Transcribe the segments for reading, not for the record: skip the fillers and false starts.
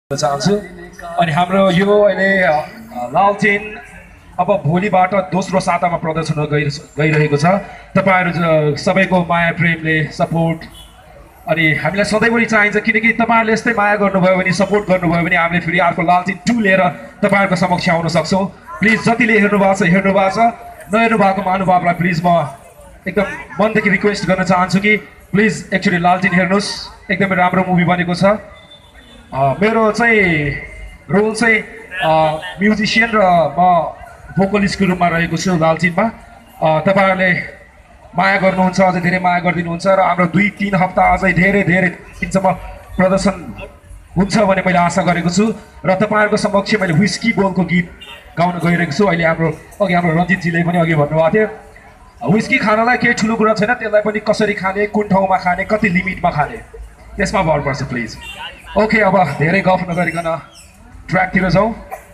चाहन्छु अनि हाम्रो यो अहिले लालचिन अब भोलिबाट दोस्रो सातामा प्रदर्शन गइरहेको छ। तपाईँहरू सबैको माया प्रेमले सपोर्ट अनि हामीलाई सधैँभरि चाहिन्छ, किनकि तपाईँहरूले यस्तै माया गर्नुभयो भने सपोर्ट गर्नुभयो भने हामीले फेरि अर्को लालचिन 2 लिएर तपाईँहरूको समक्ष आउन सक्छौँ। प्लिज जतिले हेर्नु भएको छ, नहेर्नु भएको महानुभावलाई प्लिज म एकदम मनदेखि रिक्वेस्ट गर्न चाहन्छु कि प्लिज एक्चुअली लालचिन हेर्नुहोस्, एकदमै राम्रो मुभी बनेको छ। मेरो चाहिँ रोल चाहिँ म्युजिसियन र म भोकलिस्टको रूपमा रहेको छु लालचिनमा। तपाईँहरूले माया गर्नुहुन्छ, अझै धेरै माया गरिदिनुहुन्छ र हाम्रो 2-3 हप्ता अझै धेरै दिनसम्म प्रदर्शन हुन्छ भन्ने मैले आशा गरेको छु र तपाईँहरूको समक्ष मैले व्हिस्की बोलको गीत गाउन गइरहेको छु। अहिले हाम्रो रञ्जितजीले पनि अघि भन्नुभएको थियो, व्हिस्की खानलाई केही ठुलो कुरा छैन, त्यसलाई पनि कसरी खाने, कुन ठाउँमा खाने, कति लिमिटमा खाने, त्यसमा भर पर्छ प्लिज। ओके, अब धेरै गफ नगरिकन ट्र्याकतिर जाउँ।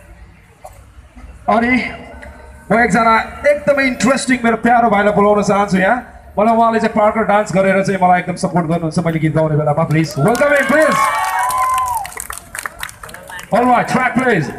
अनि म एकजना एकदमै इन्ट्रेस्टिङ मेरो प्यारो भाइलाई बोलाउन चाहन्छु यहाँ। मलाई उहाँले चाहिँ पार्कर डान्स गरेर चाहिँ मलाई एकदम सपोर्ट गर्नुहुन्छ मैले गीत गाउने बेलामा। Please welcome him please. Alright, track please.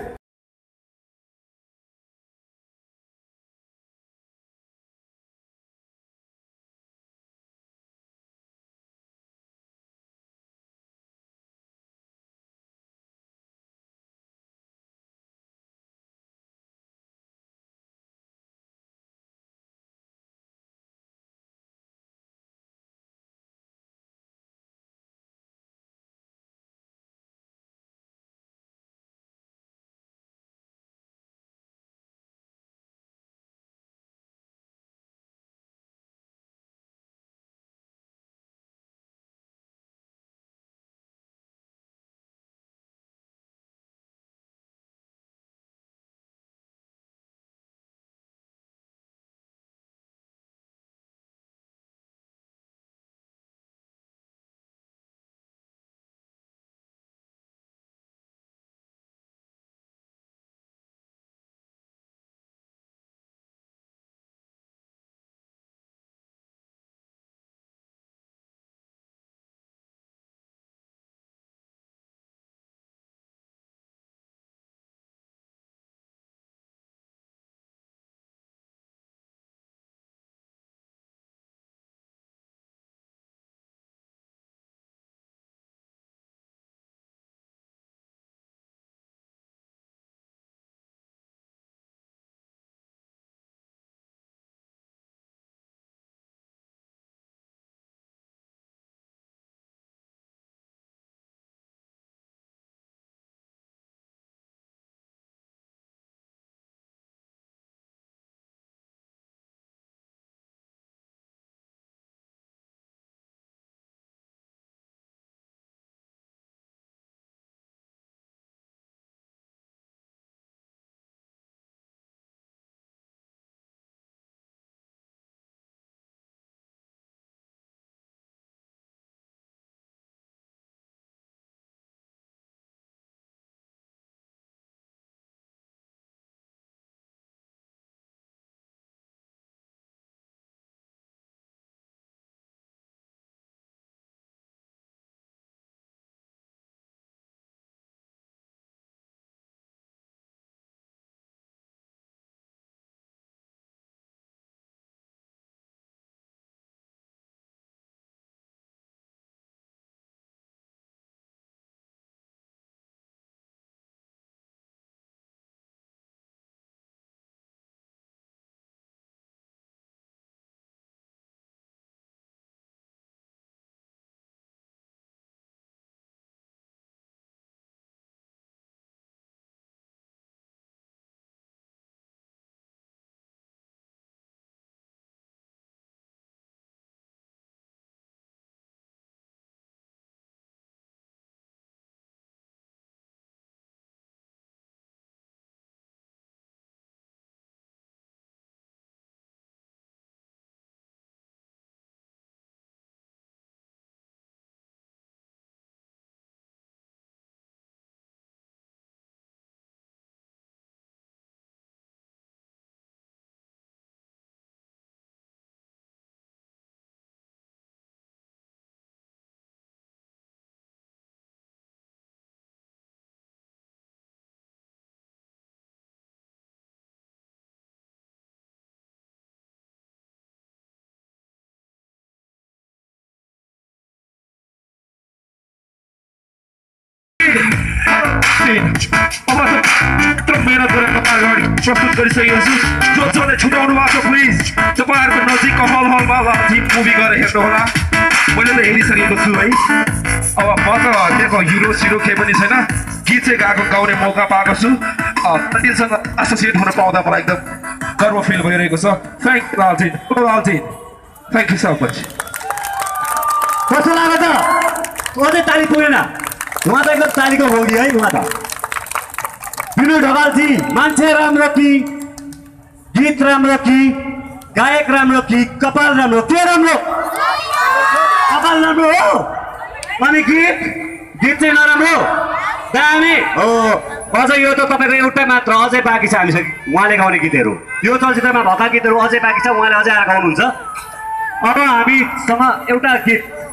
लालटेन अब यत्रो मेहनत गरेर तपाईँ अगाडि प्रस्तुत गरिसकेको छु जसले छुटाउनु भएको छ प्लिज तपाईँहरूको नजिकको हलमा लालटेन मुभी गएर हेर्नुहोला मैले त हेरिसकेको छु है अब म त त्यहाँको हिरो सिरो केही पनि छैन गीत चाहिँ गाउने मौका पाएको छु लालटेनसँग एसोसिएट हुन पाउँदा मलाई एकदम गर्व फिल भइरहेको छ थ्याङ्क लालटेन थ्याङ्क यू सो मच कस्तो लाग्यो त अझै ताली पुगेन उहाँ त एकदम तालीको भोगी है उहाँ त विनोद ढकालजी मान्छे राम्रो कि गीत राम्रो कि गायक राम्रो कि कपाल राम्रो के राम्रो कपाल राम्रो हो अनि गीत चाहिँ नराम्रो दामी हो अझ यो त तपाईँको एउटै मात्र अझै बाँकी छ हामीसँग उहाँले गाउने गीतहरू यो चलचित्रमा भएका गीतहरू अझै बाँकी छ उहाँले अझै आएर गाउनुहुन्छ अब हामीसँग एउटा गीत